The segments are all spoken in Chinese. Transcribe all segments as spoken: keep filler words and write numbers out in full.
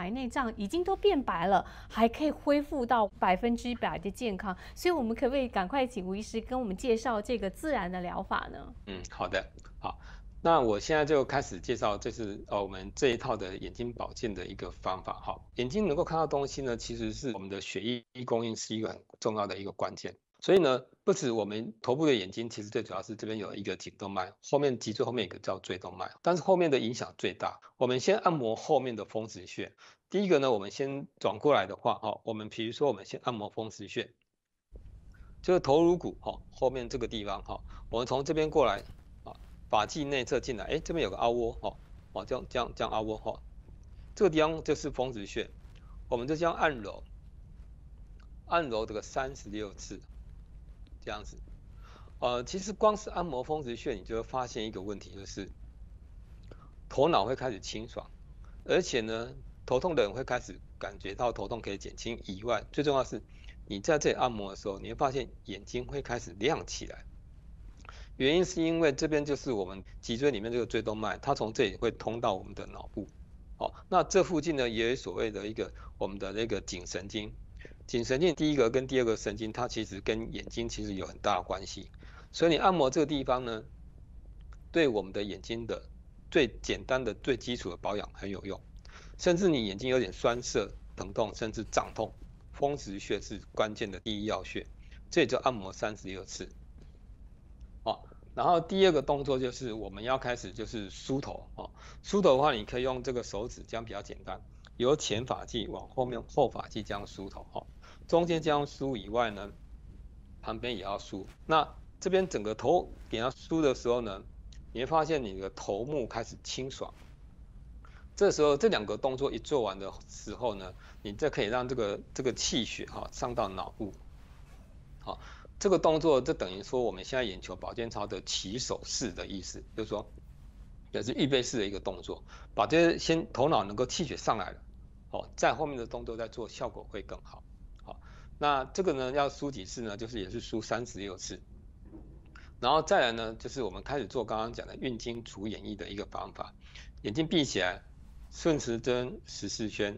白内障已经都变白了，还可以恢复到百分之百的健康。所以，我们可不可以赶快请吴医师跟我们介绍这个自然的疗法呢？ 嗯，好的，好。那我现在就开始介绍，这是呃我们这一套的眼睛保健的一个方法哈。眼睛能够看到东西呢，其实是我们的血液供应是一个很重要的一个关键。所以呢，不止我们头部的眼睛，其实最主要是这边有一个颈动脉，后面脊椎后面有一个叫椎动脉，但是后面的影响最大。我们先按摩后面的风池穴。第一个呢，我们先转过来的话，哈，我们比如说我们先按摩风池穴，就是头颅骨哈后面这个地方哈，我们从这边过来。发际内侧进来，哎，这边有个凹窝，哈，哦，这样这样这样凹窝，哈，这个地方就是风池穴，我们就这样按揉，按揉这个三十六次，这样子，呃，其实光是按摩风池穴，你就会发现一个问题，就是头脑会开始清爽，而且呢，头痛的人会开始感觉到头痛可以减轻以外，最重要的是你在这里按摩的时候，你会发现眼睛会开始亮起来。原因是因为这边就是我们脊椎里面这个椎动脉，它从这里会通到我们的脑部。好，那这附近呢也有所谓的一个我们的那个颈神经。颈神经第一个跟第二个神经，它其实跟眼睛其实有很大的关系。所以你按摩这个地方呢，对我们的眼睛的最简单的、最基础的保养很有用。甚至你眼睛有点酸涩、疼痛，甚至胀痛，风池穴是关键的第一要穴，这里就按摩三十六次。哦，然后第二个动作就是我们要开始就是梳头哦，梳头的话，你可以用这个手指，这样比较简单，由前发际往后面后发际这样梳头哦，中间这样梳以外呢，旁边也要梳。那这边整个头给它梳的时候呢，你会发现你的头目开始清爽。这时候这两个动作一做完的时候呢，你再可以让这个这个气血哈、哦、上到脑部，好、哦。这个动作，这等于说我们现在眼球保健操的起手式的意思，就是说，也是预备式的一个动作，把这些先头脑能够气血上来了，哦，在后面的动作再做，效果会更好。好，那这个呢要梳几次呢？就是也是梳三十六次，然后再来呢，就是我们开始做刚刚讲的运经除眼翳的一个方法，眼睛闭起来，顺时针十四圈，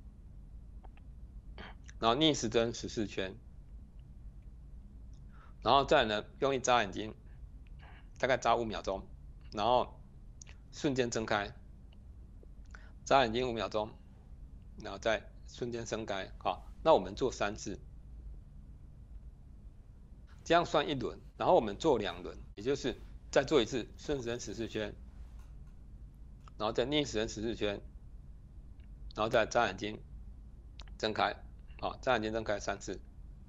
然后逆时针十四圈。然后再呢，用力眨眼睛，大概眨五秒钟，然后瞬间睁开，眨眼睛五秒钟，然后再瞬间睁开。好，那我们做三次，这样算一轮。然后我们做两轮，也就是再做一次顺时针十四圈，然后再逆时针十四圈，然后再眨眼睛睁开。好，眨眼睛睁开三次。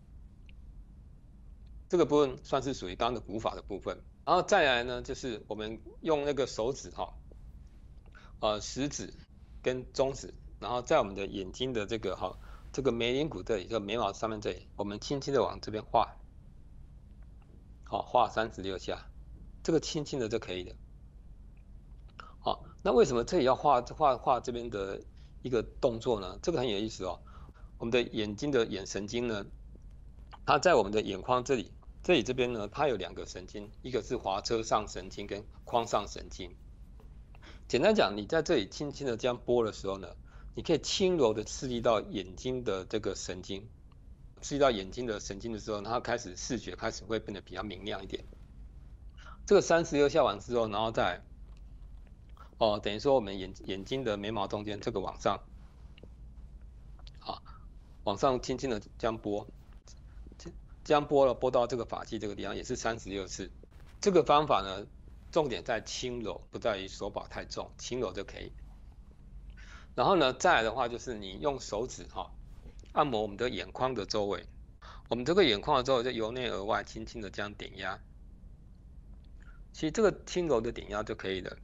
这个部分算是属于刚刚的古法的部分，然后再来呢，就是我们用那个手指哈，呃，食指跟中指，然后在我们的眼睛的这个哈，这个眉林骨这里，就眉毛上面这里，我们轻轻的往这边画，好，画三十六下，这个轻轻的就可以了。好，那为什么这里要画画画这边的一个动作呢？这个很有意思哦。我们的眼睛的眼神经呢，它在我们的眼眶这里。这里这边呢，它有两个神经，一个是滑车上神经跟眶上神经。简单讲，你在这里轻轻的这样拨的时候呢，你可以轻柔的刺激到眼睛的这个神经，刺激到眼睛的神经的时候，它开始视觉开始会变得比较明亮一点。这个三十六下完之后，然后再哦，等于说我们眼眼睛的眉毛中间这个往上，好，往上轻轻的这样拨。这样拨了，拨到这个发际这个地方也是三十六次。这个方法呢，重点在轻柔，不在于手把太重，轻柔就可以。然后呢，再来的话就是你用手指哈、哦，按摩我们的眼眶的周围。我们这个眼眶的周围就由内而外轻轻的这样点压。其实这个轻柔的点压就可以了。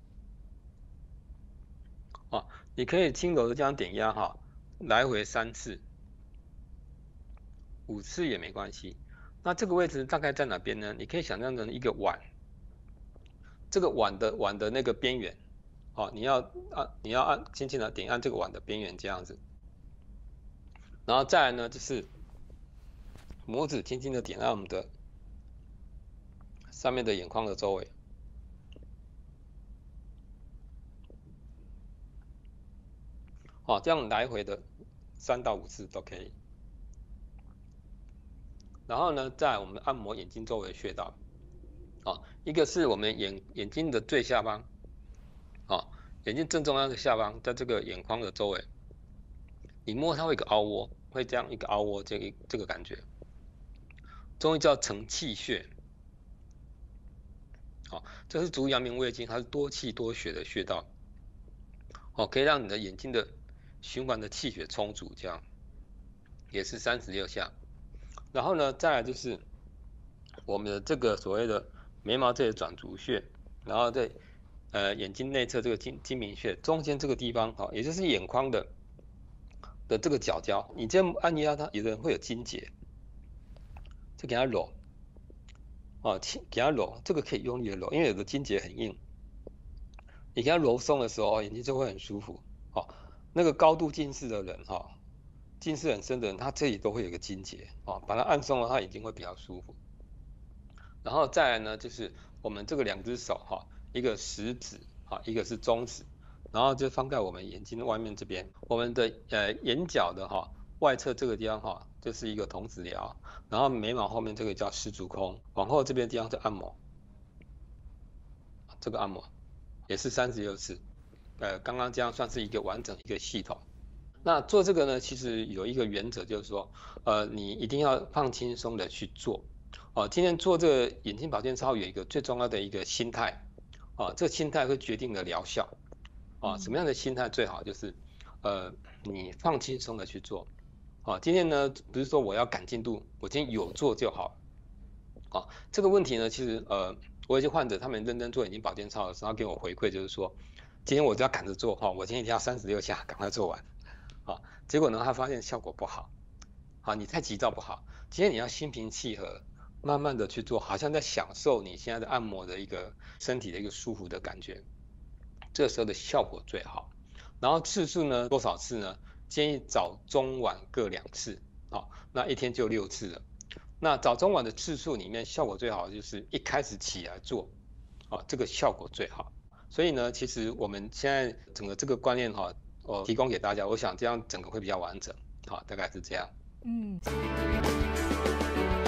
哦，你可以轻柔的这样点压哈、哦，来回三次。五次也没关系。那这个位置大概在哪边呢？你可以想象成一个碗，这个碗的碗的那个边缘，好、哦，你要按你要按轻轻的点按这个碗的边缘这样子，然后再来呢就是拇指轻轻的点按我们的上面的眼眶的周围， 哦，这样来回的三到五次都可以。然后呢，在我们按摩眼睛周围的穴道，哦，一个是我们眼眼睛的最下方，哦，眼睛正中央的下方，在这个眼眶的周围，你摸它会有一个凹窝，会这样一个凹窝，这个这个感觉，中医叫承气穴。好，这是足阳明胃经，它是多气多血的穴道，哦，可以让你的眼睛的循环的气血充足，这样也是三十六下。然后呢，再来就是我们的这个所谓的眉毛这里转足穴，然后在呃眼睛内侧这个睛睛明穴中间这个地方，好，也就是眼眶的的这个角角，你这样按压它，有的人会有筋结，就给它揉。哦，给它揉，这个可以用力的揉，因为有的筋结很硬，你给它揉松的时候，眼睛就会很舒服。哦，那个高度近视的人，哈、哦，近视很深的人，他这里都会有一个筋结，哦，把它按松了，他眼睛会比较舒服。然后再来呢，就是我们这个两只手，哈、哦，一个食指，哈、哦，一个是中指，然后就放在我们眼睛的外面这边，我们的呃眼角的哈、哦、外侧这个地方，哈、哦，就是一个瞳子髎。然后眉毛后面这个叫十足空，往后这边地方是按摩，这个按摩也是三十六次，呃，刚刚这样算是一个完整一个系统。那做这个呢，其实有一个原则，就是说，呃，你一定要放轻松的去做。哦，今天做这个眼睛保健操有一个最重要的一个心态，哦，这个心态会决定了疗效。哦，什么样的心态最好？就是，呃，你放轻松的去做。好，今天呢不是说我要赶进度，我今天有做就好。好，这个问题呢，其实呃，我有些患者他们认真做眼睛保健操的时候，他给我回馈就是说，今天我只要赶着做哈，我今天一定要三十六下赶快做完。好，结果呢他发现效果不好。好，你太急躁不好，今天你要心平气和，慢慢的去做，好像在享受你现在的按摩的一个身体的一个舒服的感觉，这时候的效果最好。然后次数呢，多少次呢？建议早中晚各两次，好，那一天就六次了。那早中晚的次数里面，效果最好的就是一开始起来做，啊，这个效果最好。所以呢，其实我们现在整个这个观念哈，我提供给大家，我想这样整个会比较完整，好，大概是这样。 嗯。